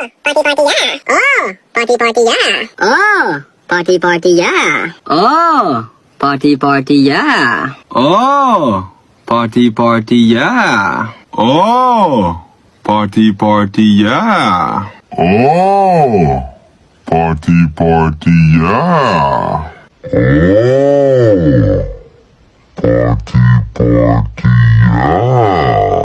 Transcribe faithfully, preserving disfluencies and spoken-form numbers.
party party yeah. Oh, party party yeah. Oh, party party yeah. Oh, party party yeah. Oh, party party yeah. Oh, party party yeah. Oh, party party